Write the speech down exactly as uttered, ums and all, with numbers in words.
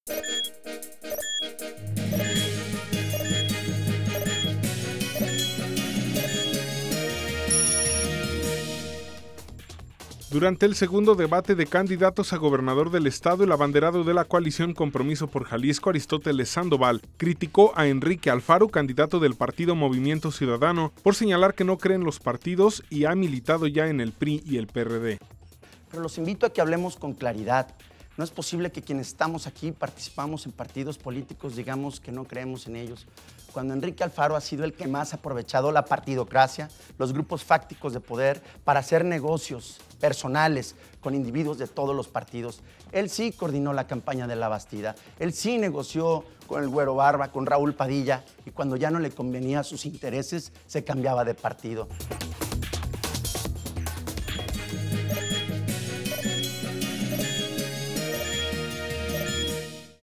Durante el segundo debate de candidatos a gobernador del estado, el abanderado de la coalición Compromiso por Jalisco, Aristóteles Sandoval, criticó a Enrique Alfaro, candidato del partido Movimiento Ciudadano, por señalar que no cree en los partidos y ha militado ya en el P R I y el P R D. Pero los invito a que hablemos con claridad. No es posible que quienes estamos aquí participamos en partidos políticos digamos que no creemos en ellos, cuando Enrique Alfaro ha sido el que más ha aprovechado la partidocracia, los grupos fácticos de poder, para hacer negocios personales con individuos de todos los partidos. Él sí coordinó la campaña de La Bastida, él sí negoció con el Güero Barba, con Raúl Padilla, y cuando ya no le convenía sus intereses, se cambiaba de partido.